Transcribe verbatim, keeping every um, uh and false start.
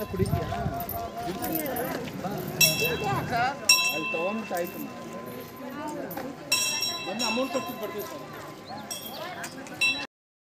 ಕುಡಿತೀಯಾ ಅಲ್ಲಿ ತೊಗೊಂಡ್ಬಿಟ್ಟು ಆಯ್ತು ಬಂದು ಅಮೌಂಟ್ ಕೊಟ್ಟು ಬರ್ತೀವಿ ಸರ್